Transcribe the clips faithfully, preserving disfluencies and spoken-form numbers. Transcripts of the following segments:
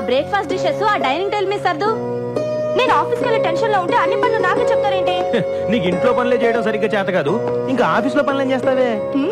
Breakfast dishes ఆ dining table మీద సర్దు. నేను ఆఫీస్కి వెళ్ళే టెన్షన్ లో ఉంటే అన్ని పనులు నాకే చెప్తారేంటి? నీకు ఇంట్లో పనులే చేయడం సరిగ్గా చేత కాదు, ఇంకా ఆఫీస్ లో పనులు ఏం చేస్తావే?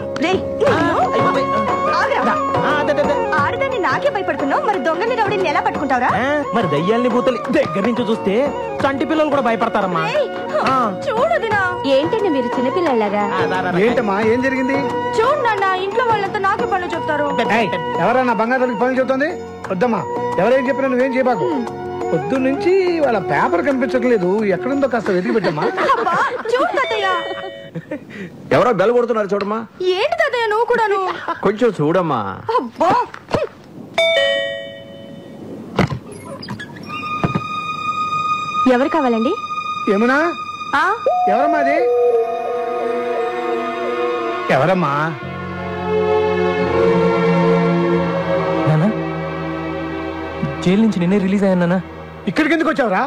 ఆడదాన్ని నాకే భయపడుతున్నావు, మరి దొంగని రౌడీని ఎలా పట్టుకుంటావురా? మరి దయ్యాల్ని భూతలు దగ్గర నుంచి చూస్తే చంటి పిల్లలు కూడా భయపడతారమ్మా. చూడదునా ఏంటండి మీరు చిన్నపిల్లలాగా? ఏంటమ్మా ఏం జరిగింది? చూడు నాన్న, ఇంట్లో వాళ్ళంతా నాకే పనులు చెప్తారు. ఎవరన్నా బంగారానికి పనులు చెప్తుంది? వద్దమ్మా, ఎవరేం చెప్పినా నువ్వేం చేయబాకు. పొద్దు నుంచి వాళ్ళ పేపర్ కనిపించట్లేదు, ఎక్కడుందో కాస్త వెతికి పెట్టమ్మా. చూడు తాతయ్య, ఎవరో బెల్ కొడుతున్నారు చూడమ్మా. ఏంటి తాతయ్య నువ్వు కూడాను? కొంచెం చూడమ్మా. అబ్బా, ఎవరు కావాలండి? ఏమన్నా ఎవరమ్మా అది? ఎవరమ్మా? జైలు నుంచి నిన్నే రిలీజ్ అయ్యానా? ఇక్కడికి ఎందుకు వచ్చావురా?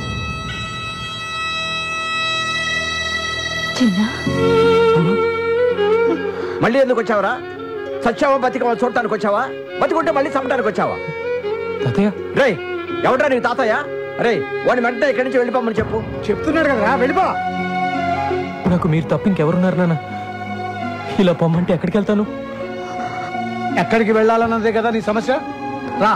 మళ్ళీ ఎందుకు వచ్చావరా? సచ్చావా బతికవా చూడటానికి వచ్చావా? బతికుంటే మళ్ళీ చంపడానికి వచ్చావా? తాతయ్య రే, ఎవడ్రా నీ తాతయ్య? రే, వాడిని వెంటనే ఇక్కడి నుంచి వెళ్ళిపోమని చెప్పు. చెప్తున్నాడు కదా, వెళ్ళిపో. నాకు మీరు తప్ప ఇంకెవరున్నారు నాన్న? ఇలా పొమ్మంటే ఎక్కడికి వెళ్తాను? ఎక్కడికి వెళ్ళాలన్నదే కదా నీ సమస్య. రా.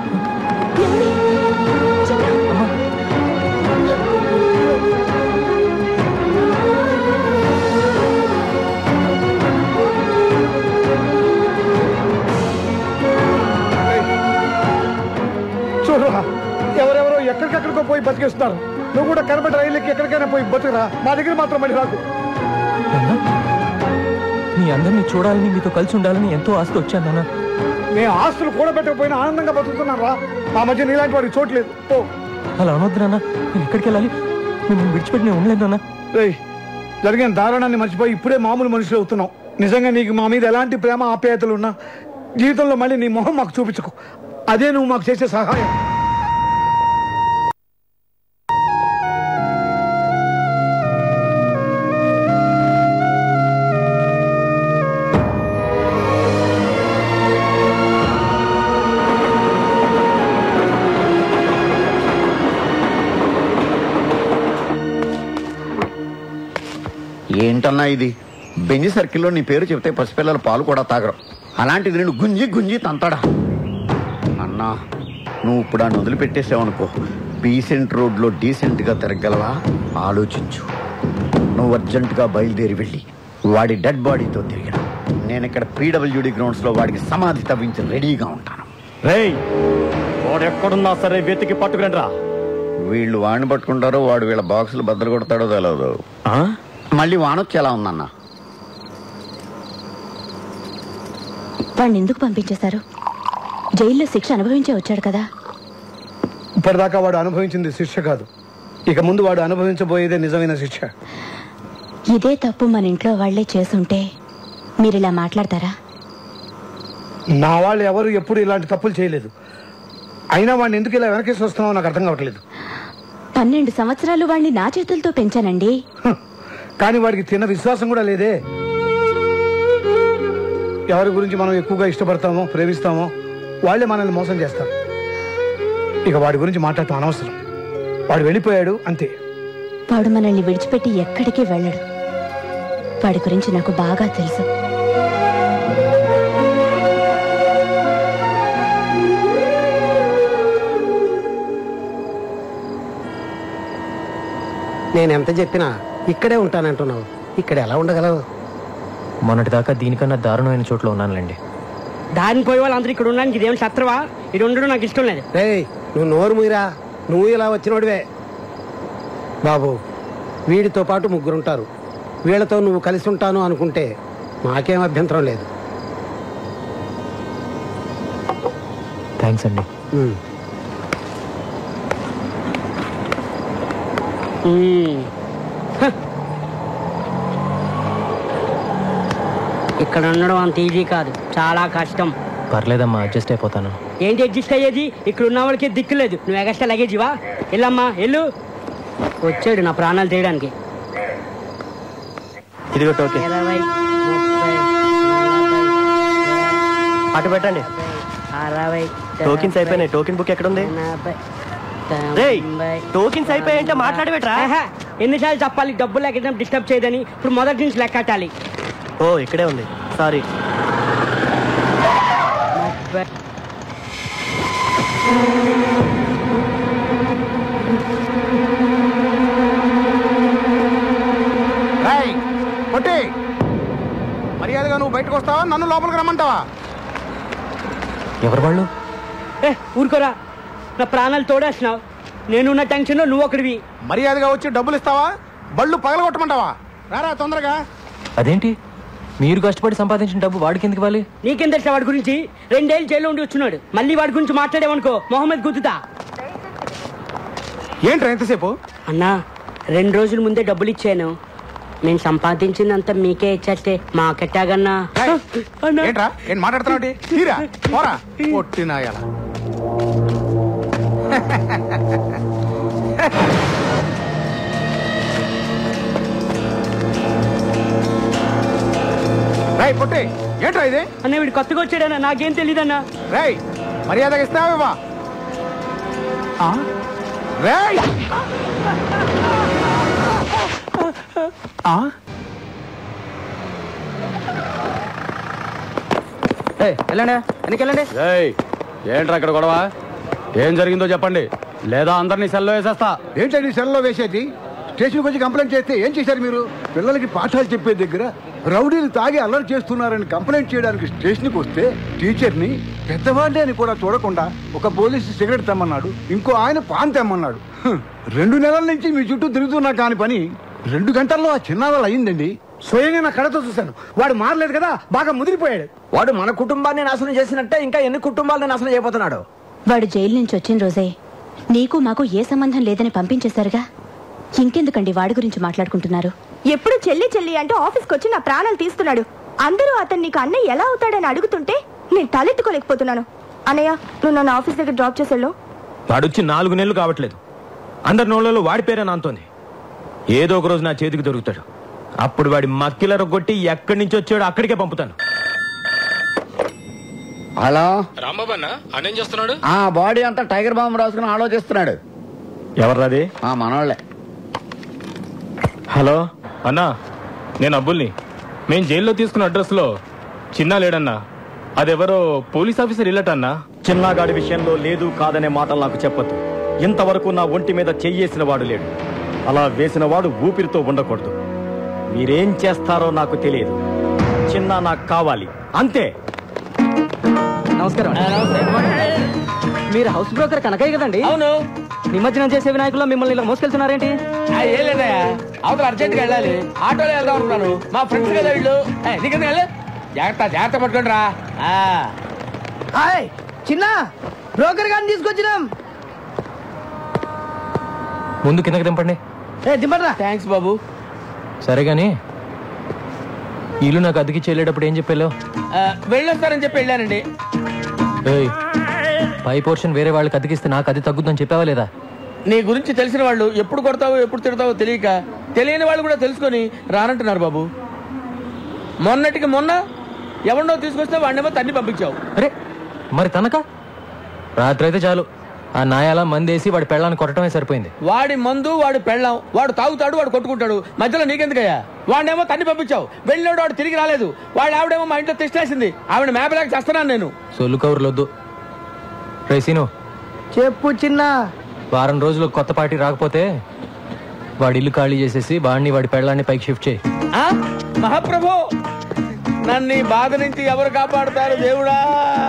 చూడరా, ఎవరెవరో ఎక్కడికెక్కడికో పోయి బతికేస్తున్నారు. నువ్వు కూడా కనబడి రైలుకి ఎక్కడికైనా పోయి బతుకురా, మా దగ్గర మాత్రం మళ్ళీ రాకు. మీ అందరినీ చూడాలని, మీతో కలిసి ఉండాలని ఎంతో ఆస్తి వచ్చాను నాన్న. నేను ఆస్తులు కూడబెట్టకపోయినా ఆనందంగా బతుకుతున్నాను రా. మా మధ్య నీలాంటి వాడికి చోట్లేదు. ఓ అలా అనొద్దు నాన్న, నేను ఎక్కడికి వెళ్ళాలి? మిమ్మల్ని విడిచిపెట్టి నేను ఉండలేదు నాన్న. రేయ్, జరిగిన దారుణాన్ని మర్చిపోయి ఇప్పుడే మామూలు మనుషులు అవుతున్నావు. నిజంగా నీకు మా మీద ఎలాంటి ప్రేమ ఆప్యాయతలు ఉన్నా జీవితంలో మళ్ళీ నీ మొహం మాకు చూపించకు. అదే నువ్వు మాకు చేసే సహాయం. ఏంటన్నా ఇది? బెంజి సర్కిల్లో నీ పేరు చెప్తే పసిపిల్లలు పాలు కూడా తాగరు, అలాంటిది నేను గుంజి గుంజి తంతాడా? అన్నా, నువ్వు ఇప్పుడు ఆ నదులు పెట్టేసావనుకో, డీసెంట్ రోడ్లో డీసెంట్గా తిరగలవా? ఆలోచించు. నువ్వు అర్జెంటుగా బయలుదేరి వెళ్ళి వాడి డెడ్ బాడీతో తిరిగిన, నేను ఇక్కడ పీడబ్ల్యూడి గ్రౌండ్స్లో వాడికి సమాధి తవ్వించి రెడీగా ఉంటాను. రేయ్, వాడు ఎక్కడున్నా సరే వెతికి పట్టుకురండి రా. వీళ్ళు వాడిని పట్టుకుంటారో వాడు వీళ్ళ బాక్సులు బద్దలు కొడతాడో తెలియదు. మళ్ళీ వానొచ్చి ఎలా ఉందన్నా? వాడిని ఎందుకు పంపించేశారు? జైల్లో శిక్ష అనుభవించే వచ్చాడు కదా. ఇప్పటిదాకా వాడు అనుభవించింది శిక్ష కాదు, ఇక ముందు వాడు అనుభవించబోయేదే నిజమైన శిక్ష. ఇదే తప్పు మన ఇంట్లో వాళ్లే చేసుంటే మీరు ఇలా మాట్లాడతారా? నా వాళ్ళు ఎవరు ఎప్పుడు ఇలాంటి తప్పులు చేయలేదు. అయినా వాడిని ఎందుకు ఇలా వెనకేసి వస్తున్నావో నాకు అర్థం కావట్లేదు. పన్నెండు సంవత్సరాలు వాడిని నా చేతులతో పెంచానండి. కానీ వాడికి తిన్న విశ్వాసం కూడా లేదే. ఎవరి గురించి మనం ఎక్కువగా ఇష్టపడతామో ప్రేమిస్తామో వాళ్ళే మనల్ని మోసం చేస్తారు. ఇక వాడి గురించి మాట్లాడటం అనవసరం. వాడు వెళ్ళిపోయాడు అంతే. వాడు మనల్ని విడిచిపెట్టి ఎక్కడికి వెళ్ళడు. వాడి గురించి నాకు బాగా తెలుసు. నేనెంత చెప్పినా ఇక్కడే ఉంటానంటున్నావు, ఇక్కడ ఎలా ఉండగలవు? మొన్నటిదాకా దీనికన్నా దారుణమైన చోట్ల ఉన్నానులేండి. దారిని పోయే వాళ్ళందరూ ఇక్కడ ఉండడానికి ఇదేం శత్రువా? ఇది ఉండడం నాకు ఇష్టం లేదు. రేయ్, నువ్వు నోరు మూయరా. నువ్వు ఇలా వచ్చినోడివే బాబు. వీడితో పాటు ముగ్గురుంటారు. వీళ్ళతో నువ్వు కలిసి ఉంటాను అనుకుంటే మాకేం అభ్యంతరం లేదు. థ్యాంక్స్ అండి. ఇక్కడ ఉండడం అంత ఈజీ కాదు, చాలా కష్టం. పర్లేదమ్మా, అడ్జస్ట్ అయిపోతాను. ఏంటి అడ్జస్ట్ అయ్యేది? ఇక్కడ ఉన్న వాళ్ళకి దిక్కులేదు, నువ్వు ఎగస్ట్రా లగేజివా? వెళ్ళమ్మా వెళ్ళు. వచ్చాడు నా ప్రాణాలు తీయడానికి. ఇదిగో టోకే. ఇరవై, ముప్పై, అటు పెట్టండి. అరవై టోకెన్స్ అయిపోయినాయి. టోకెన్ బుక్ ఎక్కడ ఉంది? టోకెన్స్ అయిపోయాయంటే మాట్లాడబెట్రా. ఎన్నిసార్లు చెప్పాలి డబ్బులు లెక్క డిస్టర్బ్ చేయదని. ఇప్పుడు మొదటి నుంచి లెక్కటాలి. ఓ ఇక్కడే ఉంది, సారీ. మర్యాదగా నువ్వు బయటకు వస్తావా, నన్ను లోపలికి రమ్మంటావా? ఎవరు వాళ్ళు? ఏ ఊరుకోరా, నా ప్రాణాలు తోడేస్తున్నావు. నేనున్న టెన్షన్ లో నువ్వు ఒకడివి. మర్యాదగా వచ్చి డబ్బులు ఇస్తావా, బళ్ళు పగలగొట్టమంటావా? రారా తొందరగా. అదేంటి మీరు కష్టపడి సంపాదించిన డబ్బు వాడికి ఎందుకు ఇవ్వాలి? నీకేం తెలుసా వాడి గురించి? రెండేళ్ళు జైల్లో ఉండి వచ్చున్నాడు. మళ్ళీ వాడి గురించి మాట్లాడేవనుకో మొహమ్మద్ గుద్దుతా. ఏంట్రా ఎంతసేపు? అన్నా రెండు రోజుల ముందే డబ్బులు ఇచ్చాను. నేను సంపాదించిందంతా మీకే ఇచ్చేస్తే మాకెట్టాగన్నా. ఏంట్రా ఏం మాట్లాడుతున్నావు? తీరా పోరా పొట్టినాయాల. రై పొట్టి ఏంట్రా ఇది? అన్న వీడు కొత్తగా వచ్చాడన్నా, నాకేం తెలీదన్నా. రై మర్యాదగా ఇస్తావా? రేయ్ వెళ్ళండి, వెనకెళ్ళండి. ఏంట్రా అక్కడ గొడవ? ఏం జరిగిందో చెప్పండి, లేదా అందరినీ సెల్లో వేసేస్తా. ఏంటండి సెల్లో వేసేది? స్టేషన్కి వచ్చి కంప్లైంట్ చేస్తే ఏం చేశారు మీరు? పిల్లలకి పాఠాలు చెప్పే దగ్గర రౌడీలు తాగి అల్లరి చేస్తున్నారని కంప్లైంట్ చేయడానికి స్టేషన్కి వస్తే టీచర్ని పెద్దవాళ్ళే అని కూడా చూడకుండా ఒక పోలీసు సిగరెట్ తెమ్మన్నాడు, ఇంకో ఆయన పాన్ తెమ్మన్నాడు. రెండు నెలల నుంచి మీ చుట్టూ తిరుగుతున్నా కాని పని రెండు గంటల్లో ఆ చిన్నాళ్ళు అయిందండి. స్వయంగా నా కళతో చూశాను. వాడు మారలేదు కదా, బాగా ముదిరిపోయాడు. వాడు మన కుటుంబాన్ని నాశనం చేసినట్టే ఇంకా ఎన్ని కుటుంబాలను నాశనం చేయబోతున్నాడు. వాడు జైలు నుంచి వచ్చిన రోజే నీకు మాకు ఏ సంబంధం లేదని పంపించేశారుగా. ఇంకెందుకండి వాడి గురించి మాట్లాడుకుంటున్నారు? ఎప్పుడు చెల్లి చెల్లి అంటూ ఆఫీస్కి వచ్చి నా ప్రాణాలు తీస్తున్నాడు. అందరూ అతను నీకు అన్నయ్య ఎలా అవుతాడని అడుగుతుంటే నేను తలెత్తుకోలేకపోతున్నాను. అన్నయ్య నువ్వు నన్ను ఆఫీస్ దగ్గర డ్రాప్ చేసేళ్ళు. వాడొచ్చి నాలుగు నెలలు కావట్లేదు, అందరి నోళ్ళలో వాడి పేరే నాంతోంది. ఏదో ఒక రోజు నా చేతికి దొరుకుతాడు. అప్పుడు వాడి మక్కిల రొగ్గొట్టి ఎక్కడి నుంచి వచ్చాడో అక్కడికే పంపుతాను. హలో రాంబాబు అన్న, అన్నేం చేస్తున్నాడు? ఆ బాడీ అంతా టైగర్ బాంబు రాసుకుని ఆలోచిస్తున్నాడు. ఎవర్రాది? ఆ మనోళ్లే. హలో అన్నా, నేను అబ్బుల్ని. మేం జైల్లో తీసుకున్న అడ్రస్ లో చిన్నా లేడన్నా. అదెవరో పోలీస్ ఆఫీసర్ ఇల్లట అన్నా. చిన్నగాడి విషయంలో లేదు కాదనే మాటలు నాకు చెప్పొద్దు. ఇంతవరకు నా ఒంటి మీద చెయ్యేసిన వాడు లేడు. అలా వేసిన వాడు ఊపిరితో ఉండకూడదు. మీరేం చేస్తారో నాకు తెలియదు. చిన్న నాకు కావాలి అంతే. నమస్కారం. మీరు హౌస్ బ్రోకర్ కనకయ్య కదండి? అవును. నిమజ్జనం చేసే వినాయకుల్లో మిమ్మల్ని ఇలా మోసుకెళ్తున్నారేంటి? ఏం లేదయ్యా, అవతల అర్జెంట్ గా వెళ్ళాలి, ఆటోలో వెళ్దాం అనుకున్నాను. మా ఫ్రెండ్స్ కదా వీళ్ళు. నీకెందుకు వెళ్ళి జాగ్రత్త జాగ్రత్త పట్టుకోండి రా. చిన్న బ్రోకర్ గారిని తీసుకొచ్చినాం. ముందు కిందకి దింపండి. దింపరా. థ్యాంక్స్ బాబు. సరే గాని ఇల్లు నాకు అద్దెకి చెల్లేటప్పుడు ఏం చెప్పాలో? వెళ్ళొస్తారని చెప్పి వెళ్ళానండి. పై పోర్షన్ వేరే వాళ్ళకి అతికిస్తే నాకు అది తగ్గుద్దని చెప్పావా లేదా? నీ గురించి తెలిసిన వాళ్ళు ఎప్పుడు కొడతావో ఎప్పుడు తిడతావో తెలియక తెలియని వాళ్ళు కూడా తెలుసుకొని రానంటున్నారు బాబు. మొన్నటికి మొన్న ఎవరినో తీసుకొస్తే వాడినేమో తన్ని పంపించావు. అరే మరి తనక రాత్రి అయితే చాలు ఆ నాయాల మందేసి వాడి పెళ్ళాన్ని కొట్టడమే సరిపోయింది. వాడి మందు వాడు పెళ్ళాం, వాడు తాగుతాడు, వాడు కొట్టుకుంటాడు. మధ్యలో నీకెందుకయ్యా? వాడినేమో తన్ని పంపించావు, వెళ్ళినాడు వాడు తిరిగి రాలేదు. వాడు ఆవిడేమో మా ఇంట్లో తెచ్చేసింది, ఆవిడ మేపలేక చేస్తున్నాను నేను. సొల్లు కవర్లొద్దు. రేసీను చెప్పు చిన్న. వారం రోజులు కొత్త పార్టీ రాకపోతే వాడి ఇల్లు ఖాళీ చేసేసి వాడిని వాడి పెళ్ళాన్ని పైకి షిఫ్ట్ చేయి. మహాప్రభు, నన్ను ఈ బాధ నుంచి ఎవరు కాపాడుతారు దేవుడా?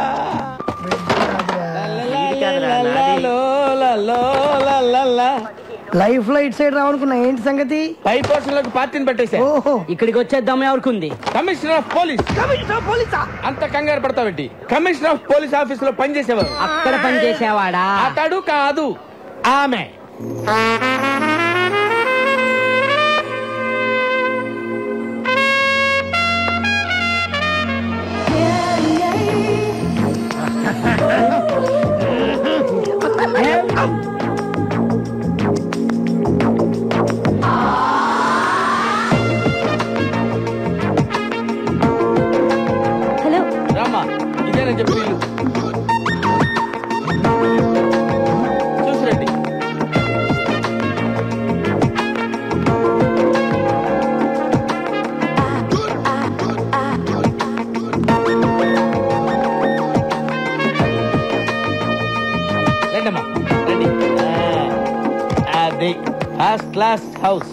లైఫ్ లో ఇటు సైడ్ రావనుకున్నా, ఏంటి సంగతి? పై పోర్షన్ లోకి పార్టీని పెట్టేసా. ఇక్కడికి వచ్చేద్దాం ఎవరుకుంది? Commissioner of police. Commissioner of పోలీసా? అంత కంగారు పడతావేంటి? కమిషనర్ ఆఫ్ పోలీస్ ఆఫీస్ లో పనిచేసేవారు. అక్కడ పనిచేసేవాడా? అతడు కాదు, ఆమె. హలో రామా, ఇదేనని చెప్పి రండి అమ్మా రండి అది ఫస్ట్ క్లాస్ హౌస్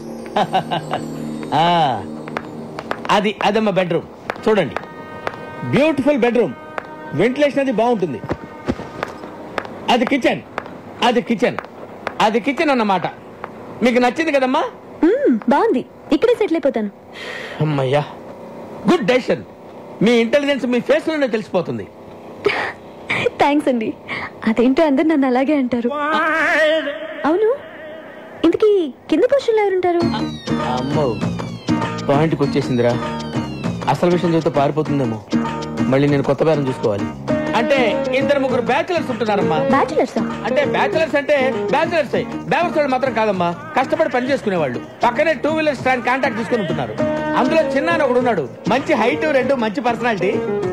అది అదమ్మా బెడ్రూమ్ చూడండి బ్యూటిఫుల్ బెడ్రూమ్ వెంటిలేషన్ అది బాగుంటుంది అది కిచెన్ అది కిచెన్ అది కిచెన్ అన్నమాట మీకు నచ్చింది కదమ్మా బాగుంది ఇక్కడే సెటిల్ అయిపోతాను అమ్మయ్యా గుడ్ డెసిషన్ మీ ఇంటెలిజెన్స్ మీ ఫేస్ లోనే తెలిసిపోతుంది థ్యాంక్స్ అండి అదేంటో అందరు నన్ను అలాగే అంటారు అవును ఇంతకీ కింద పోర్షన్లో ఎవరుంటారు అమ్మో పాయింట్కి వచ్చేసిందిరా అసలు విషయం చెబితే పారిపోతుందేమో మళ్ళీ నేను కొత్త బేరం చూసుకోవాలి అంటే ఇద్దరు ముగ్గురు బ్యాచులర్స్ ఉంటున్నారమ్మా బ్యాచులర్స్ అంటే బ్యాచులర్స్ అంటే బ్యాచులర్స్ బ్యాచులర్స్ వాళ్ళు మాత్రం కాదమ్మా కష్టపడి పని చేసుకునే వాళ్ళు పక్కనే టూ వీలర్ స్టాండ్ కాంటాక్ట్ తీసుకుని ఉంటున్నారు అందులో చిన్న ఒకడు ఉన్నాడు మంచి హైట్ రెండు మంచి పర్సనాలిటీ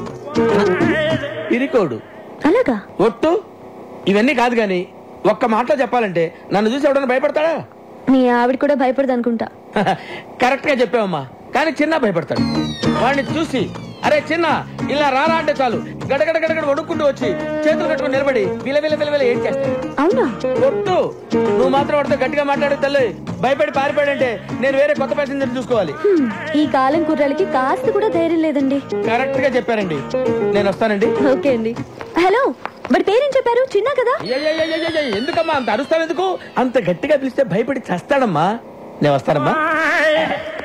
ఇరికోడు అలాగా ఒట్టు ఇవన్నీ కాదు గాని ఒక్క మాటలో చెప్పాలంటే నన్ను చూసి ఎవడన్నా భయపడతాడా మీ ఆవిడ కూడా భయపడదు అనుకుంటా కరెక్ట్ గా చెప్పావమ్మా కానీ చిన్న భయపడతాడు వాడిని చూసి అరే చిన్న ఇలా రారా అంటే చాలు గడగడ గడగడ వడుక్కుంటూ వచ్చి చేతులు కట్టుకుని నిలబడి విల విల విల విల ఏం చేస్తాడు అవునా ఒట్టు నువ్వు మాత్రం వాడితో గట్టిగా మాట్లాడే తల్లి భయపడి పారిపోయాడంటే నేను వేరే కొత్త ప్యాసింజర్ చూసుకోవాలి ఈ కాలం కుర్రాలకి కాస్త కూడా ధైర్యం లేదండి కరెక్ట్ గా చెప్పారండి నేను వస్తానండి ఓకే అండి హలో మరి పేరేం చెప్పారు చిన్న కదా ఎందుకమ్మా అంత అరుస్తావు ఎందుకు అంత గట్టిగా పిలిస్తే భయపడి చేస్తాడమ్మా నేను వస్తానమ్మా